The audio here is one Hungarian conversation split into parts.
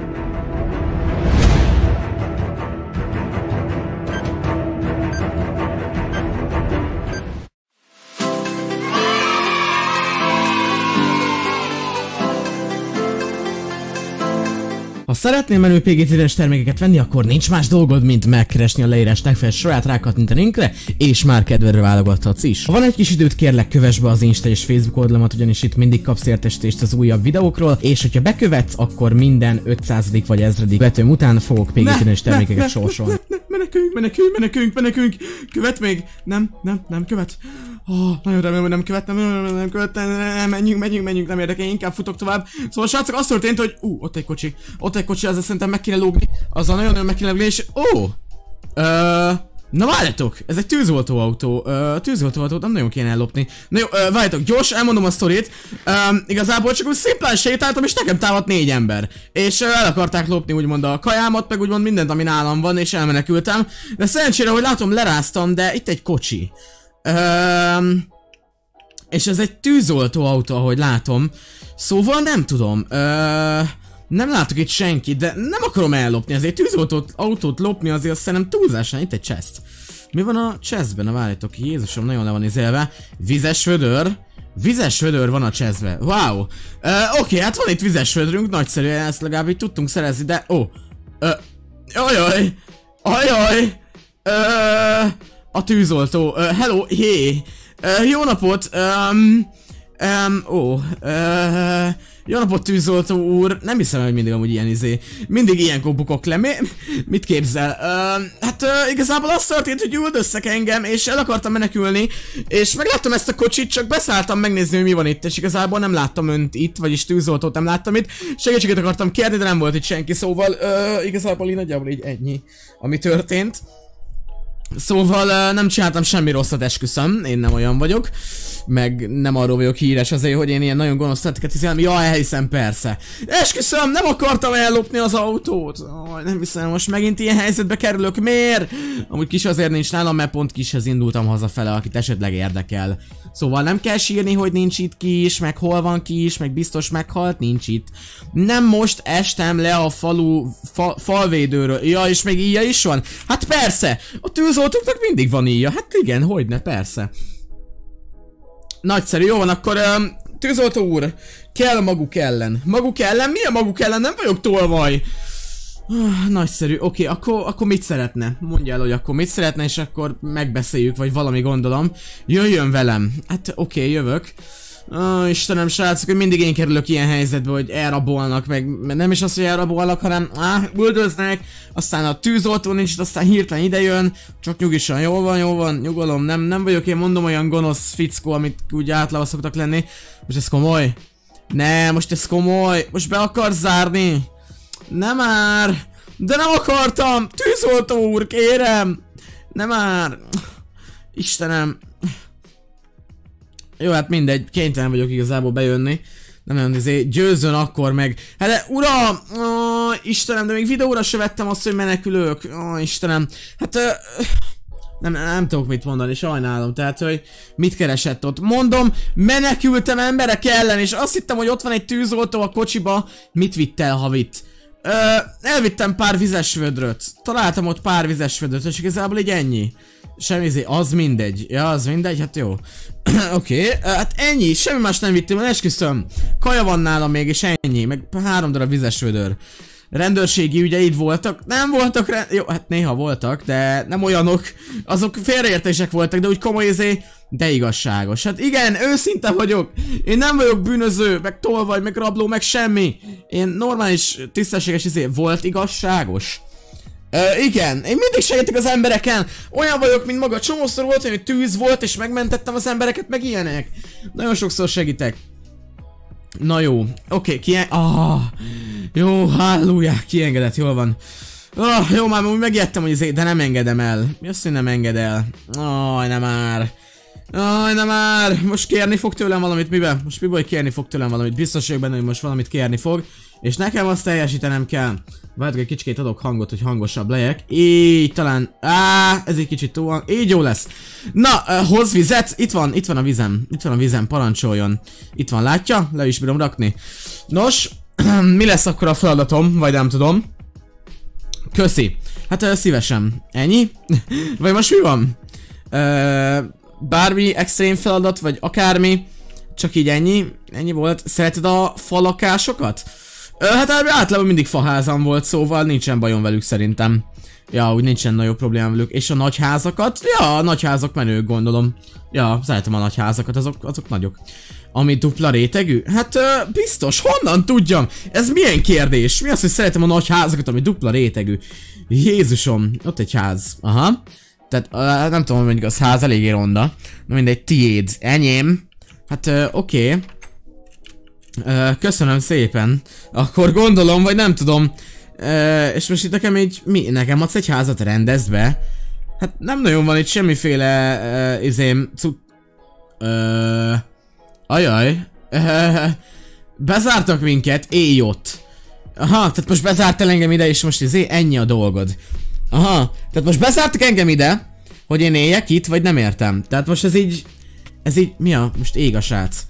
Ha szeretnél menő PG-10-es termékeket venni, akkor nincs más dolgod, mint megkeresni a leírás legfeljebb sorát, rákattintani a linkre, és már kedvedre válogathatsz is. Ha van egy kis időt, kérlek kövess be az Insta és Facebook oldalamat, ugyanis itt mindig kapsz értesítést az újabb videókról, és hogyha bekövetsz, akkor minden 500. vagy 1000. vetőm után fogok PG-10-es termékeket sorsolni. Menekünk! Követ még? Nem követ. Nagyon remélem, hogy nem követ, menjünk, nem érdekel, inkább futok tovább. Szóval srácok, az történt, hogy ott egy kocsi, ezzel szerintem meg kéne lógni, azzal nagyon meg kéne lógni, és na várjatok, ez egy tűzoltóautó, tűzoltóautót nem nagyon kéne ellopni. Na jó, várjatok, gyors, elmondom a sztorit. Igazából csak úgy szimplán sétáltam, és nekem támadt 4 ember. És el akarták lopni úgymond a kajámat, meg úgymond mindent, ami nálam van, és elmenekültem. De szerencsére, hogy látom, leráztam, de itt egy kocsi. És ez egy tűzoltóautó, ahogy látom. Szóval nem tudom, nem látok itt senkit, de nem akarom ellopni, azért tűzoltóautót lopni azért azt túlzásan. Itt egy chest. Mi van a chestben? Na várjátok, Jézusom, nagyon le van izélve. Vizes vödör van a chestben. Wow. Oké, hát van itt vizes vödrünk, nagyszerű, ezt legalább így tudtunk szerezni, de ajaj. A tűzoltó. Hello, hé. Jó napot. Jó napot, tűzoltó úr. Nem hiszem, hogy mindig amúgy ilyen mindig ilyenkor bukok le. Mit képzel? Hát igazából azt történt, hogy üldöztek engem, és el akartam menekülni, és megláttam ezt a kocsit, csak beszálltam megnézni, hogy mi van itt, és igazából nem láttam önt itt, vagyis tűzoltót nem láttam itt. Segítséget akartam kérni, de nem volt itt senki, szóval igazából így nagyjából így ennyi, ami történt. Szóval nem csináltam semmi rosszat, esküszöm, én nem olyan vagyok. Meg nem arról vagyok híres azért, hogy én ilyen nagyon gonosz tetteket hiszem. Ja, elhiszem, persze. Esküszöm, nem akartam ellopni az autót. Nem hiszem, most megint ilyen helyzetbe kerülök. Miért? Amúgy kis azért nincs nálam, mert pont kishez indultam hazafele, akit esetleg érdekel. Szóval nem kell sírni, hogy nincs itt kis, meg hol van kis, meg biztos meghalt, nincs itt. Nem most estem le a falvédőről. Ja, és még íja is van? Hát persze, a tűzoltóknak mindig van íja. Hát igen, hogyne, persze. Nagyszerű, jó van, akkor tűzoltó úr, kell maguk ellen. Maguk ellen? Mi a maguk ellen? Nem vagyok tolvaj. Nagyszerű, oké, akkor mit szeretne? Mondja el, hogy akkor mit szeretne, és akkor megbeszéljük, vagy valami gondolom. Jöjjön velem. Hát oké, jövök. Istenem, srácok, hogy mindig én kerülök ilyen helyzetbe, hogy elrabolnak, meg nem is az, hogy elrabolnak, hanem üldöznek, aztán a tűzoltó nincs, aztán hirtelen idejön, csak nyugisan, jó van, nyugalom, nem vagyok én, mondom, olyan gonosz fickó, amit úgy általában szoktak lenni. Most ez komoly? Ne, most ez komoly, most be akarsz zárni? Nem már, de nem akartam, tűzoltó úr, kérem, nem már, Istenem. Jó, hát mindegy, kénytelen vagyok igazából bejönni. Nem nagyon győzön akkor meg. Hát de uram! Istenem, de még videóra se vettem azt, hogy menekülök. Istenem. Hát nem tudok mit mondani, sajnálom. Tehát, hogy mit keresett ott. Mondom, menekültem emberek ellen, és azt hittem, hogy ott van egy tűzoltó a kocsiba. Mit vitt el, ha vitt? Elvittem pár vizes vödröt. Találtam ott pár vizes vödröt, és igazából így ennyi. Semmi az mindegy. Ja, az mindegy, hát jó. Oké, hát ennyi, semmi más nem vittem, esküszöm. Kaja van nálam még, és ennyi, meg 3 darab vizes vödör. Rendőrségi ügyeid voltak? Nem voltak jó, hát néha voltak, de nem olyanok. Azok félreértések voltak, de úgy komoly de igazságos. Hát igen, őszinte vagyok. Én nem vagyok bűnöző, meg tolvaj, meg rabló, meg semmi. Én normális, tisztességes volt igazságos. Igen, én mindig segítek az embereken. Olyan vagyok, mint maga. Csomószor volt, hogy tűz volt, és megmentettem az embereket, meg ilyenek. Nagyon sokszor segítek. Na jó, oké, jó, halleluja, kiengedett, jól van. Jó, már megijedtem, hogy de nem engedem el. Mi azt, hogy nem enged el? Nem már. Most kérni fog tőlem valamit, miben? Most miben, hogy kérni fog tőlem valamit? Biztos vagyok benne, hogy most valamit kérni fog. És nekem azt teljesítenem kell. Várjátok, egy kicsikét adok hangot, hogy hangosabb legyek. Így talán... ez egy kicsit túl van. Így jó lesz. Na, hoz vizet. Itt van a vizem. Parancsoljon. Itt van, látja? Le is bírom rakni. Nos, Mi lesz akkor a feladatom, vagy nem tudom. Köszi. Hát szívesen. Ennyi? Vagy most mi van? Bármi extrém feladat, vagy akármi. Csak így ennyi. Ennyi volt. Szereted a falakásokat? Hát általában mindig faházam volt, szóval nincsen bajom velük szerintem. Ja, úgy nincsen nagyobb problémám velük. És a nagyházakat? Ja, a nagyházak menők, gondolom. Ja, szeretem a nagyházakat, azok nagyok. Ami dupla rétegű? Hát biztos, honnan tudjam? Ez milyen kérdés? Mi az, hogy szeretem a nagy házakat, ami dupla rétegű? Jézusom, ott egy ház. Aha. Tehát nem tudom, mondjuk az ház eléggé ronda. Na mindegy, tiéd. Enyém. Hát oké. Köszönöm szépen. Akkor gondolom, vagy nem tudom. És most itt nekem így, nekem adsz egy házat, rendezd be? Hát nem nagyon van itt semmiféle ajaj. Bezártak minket, élj ott. Aha, tehát most bezártál engem ide, és most ennyi a dolgod. Aha, tehát most bezártak engem ide, hogy én éljek itt, vagy nem értem. Tehát most ez így, mi a, most ég a srác.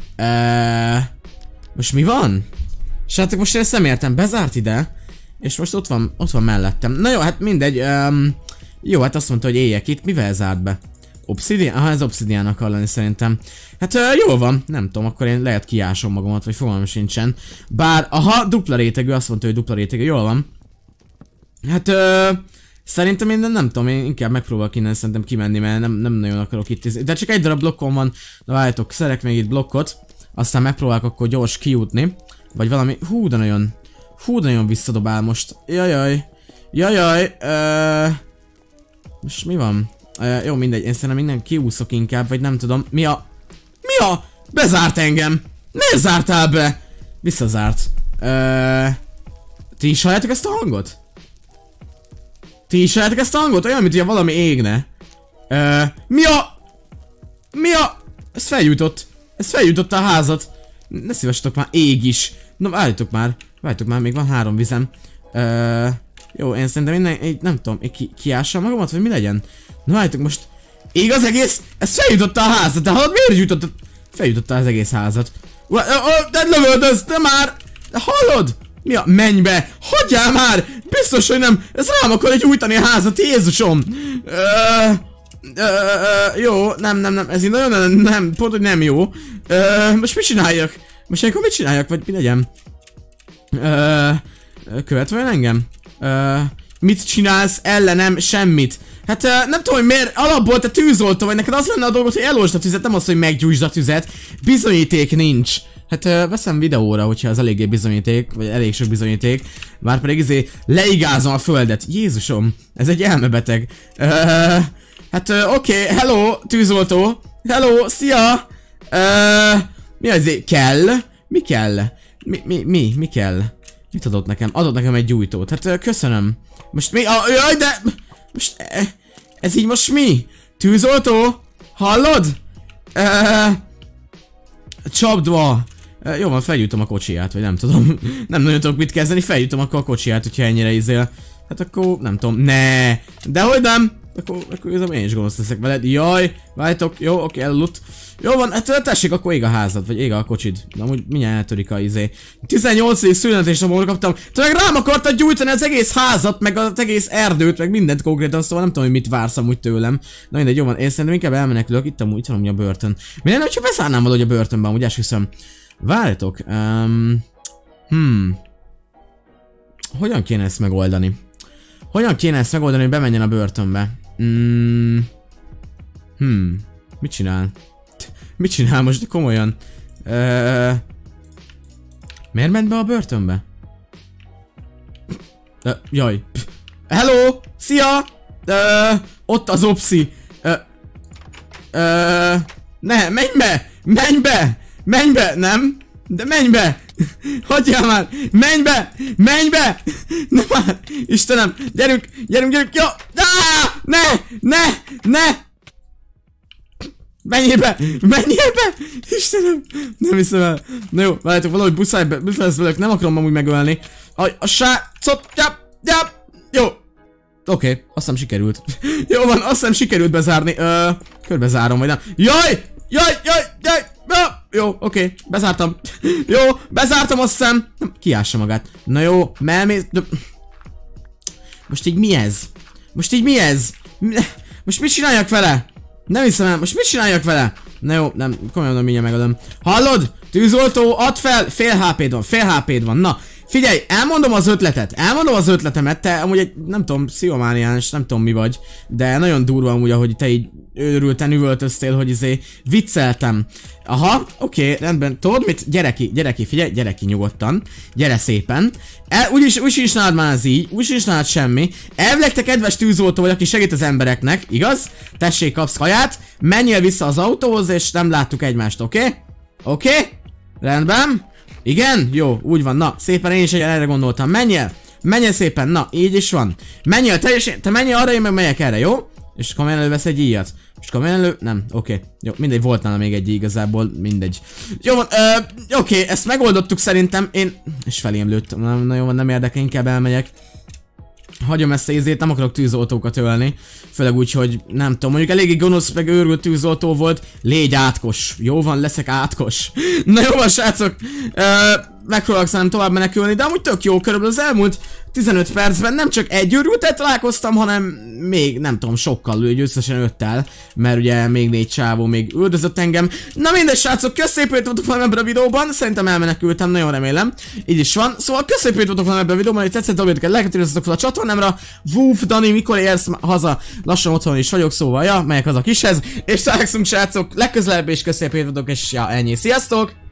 Most mi van? Srácok, most ezt nem értem, bezárt ide, és most ott van mellettem. Na jó, hát mindegy, jó, hát azt mondta, hogy éljek itt, mivel zárt be? Obsidian? Aha, ez obsidian akar lenni szerintem. Hát jól van, nem tudom, akkor én lehet kiásom magamat, vagy fogalmam sincsen. Bár, aha, dupla rétegű, azt mondta, hogy dupla rétegű, jól van. Hát szerintem én nem tudom, én inkább megpróbálok innen szerintem kimenni, mert nem nagyon akarok itt. De csak egy darab blokkom van, de várjátok, szerek még itt blokkot. Aztán megpróbálok akkor gyors kijutni. Vagy valami, hú de nagyon visszadobál most. Jajaj, most mi van? Jó, mindegy, én szerintem minden kiúszok inkább, vagy nem tudom. Mi a? Bezárt engem! Miért zártál be? Visszazárt. Ti is halljátok ezt a hangot? Olyan, mint hogyha valami égne. Mi a? Ez felgyújtott a házat. Ne szívessetek már, ég is. Na, várjatok már, még van 3 vizem. Jó, én szerintem nem tudom, kiássam magamat, vagy mi legyen? Na várjatok, most ég az egész, ez feljutotta a házat, de hallod, miért feljutotta az egész házat? De lövöldözte már! De hallod? Mi a? Menj be! Hagyjál már! Biztos, hogy nem! Ez rám akar gyújtani a házat, Jézusom! Jó, nem, ez így nagyon nem, pont, hogy nem jó. Most mit csináljak? Vagy mi legyen? Követ vajon engem? Mit csinálsz ellenem? Semmit. Hát nem tudom, hogy miért alapból te tűzoltó vagy, neked az lenne a dolgot, hogy elolvasd a tüzet, nem az, hogy meggyújtsd a tüzet. Bizonyíték nincs. Hát veszem videóra, hogyha az eléggé bizonyíték, vagy elég sok bizonyíték. Már pedig leigázom a földet. Jézusom, ez egy elmebeteg. Hát oké, hello, tűzoltó. Hello, szia. Mi az kell? Mi kell? Mi kell? Mit adott nekem? Adott nekem egy gyújtót. Hát köszönöm. Most mi? Jaj, de... Most... Ez így most mi? Tűzoltó? Hallod? Csapdva. Jó van, feljutom a kocsiját, vagy nem tudom. Nem nagyon tudok mit kezdeni, feljutom akkor a kocsiját, hogyha ennyire izél. Hát akkor nem tudom. Ne. Dehogy nem. Akkor én is gonosz leszek veled. Jaj, várjátok. Jó, oké, elaludt. Jó van, hát tessék, akkor ég a házad, vagy ég a kocsid. De amúgy mindjárt eltörik a 18. születésnapomra kaptam. Te meg rám akartad gyújtani az egész házat, meg az egész erdőt, meg mindent konkrétan, szóval nem tudom, hogy mit vársz amúgy tőlem. Na mindegy, jó van, én szerintem inkább elmenekülök, itt amúgy a börtön. Mi lenne, hogyha beszállnám valahogy a börtönben, amúgy esküszöm. Várjatok, hogyan kéne ezt megoldani? Hogy bemenjen a börtönbe? Mit csinál? Mit csinál most komolyan? Miért ment be a börtönbe? Jaj. Hello! Szia! Ott az opszi. Ne, menj be! Menj be! Nem? De menj be! Hagyjál már! Menj be! Ne már! Istenem! Gyerünk! Jó! Ne! Menjél be! Istenem! Nem hiszem el. Na jó, várjátok, valahogy buszáj lesz velük, nem akarom amúgy megölni. A srácot! Jó! Oké, azt hiszem sikerült. Jó van, azt hiszem sikerült bezárni. Körbezárom, vagy nem. Jaj! jó, oké, bezártam. Jó, bezártam, azt hiszem. Kiássa magát. Na jó, melmész... Most így mi ez? Most így mi ez? Most mit csináljak vele? Nem hiszem el, most mit csináljak vele? Na jó, nem, komolyan mondom, mindjárt megadom. Hallod? Tűzoltó, add fel, fél HP-d van, na. Figyelj, elmondom az ötletemet, te amúgy egy, nem tudom, pszichomániás, nem tudom mi vagy, de nagyon durva amúgy, ahogy te így őrülten üvöltöztél, hogy vicceltem. Aha, oké, rendben, tudod mit? Gyere ki, figyelj, gyere ki nyugodtan, gyere szépen. Úgy sincs nálad már az így, úgy sincs nálad semmi. Elvileg te kedves tűzoltó vagy, aki segít az embereknek, igaz? Tessék, kapsz kaját, menjél vissza az autóhoz, és nem láttuk egymást, oké? Oké? Rendben? Igen? Jó, úgy van, na, szépen én is erre gondoltam, menjél szépen, na, így is van. Menjél, te menjél arra, én meg megyek erre, jó? És komolyan elővesz egy íjat. És komolyan nem, oké. Jó, mindegy, volt nála még egy igazából, mindegy. Jó van, oké, ezt megoldottuk szerintem, és felém lőttem, na jó van, nem érdekel, inkább elmegyek. Hagyom ezt a ízét, nem akarok tűzoltókat ölni. Főleg úgy, hogy nem tudom, mondjuk eléggé gonosz meg őrült tűzoltó volt. Légy átkos. Jó van, leszek átkos. Na jó van, srácok. Megpróbálok szerintem tovább menekülni, de amúgy tök jó, körülbelül az elmúlt 15 percben nem csak egy őrültel találkoztam, hanem még nem tudom, sokkal összesen 5-tel, mert ugye még 4 csávó még üldözött engem. Na mindegy, srácok, köszönjük, hogy voltatok velem ebben a videóban, szerintem elmenekültem, nagyon remélem. Így is van, szóval köszönjük, hogy voltatok velem ebben a videóban, hogy tetszett, dobjátok egy lájkot, iratkozzatok fel a csatornámra. Woof, Dani, mikor érsz haza? Lassan otthon is vagyok, szóval ja, megyek haza kishez, és találkozunk, srácok, legközelebb, és köszönjük, hogy voltatok, és ja, ennyi, sziasztok!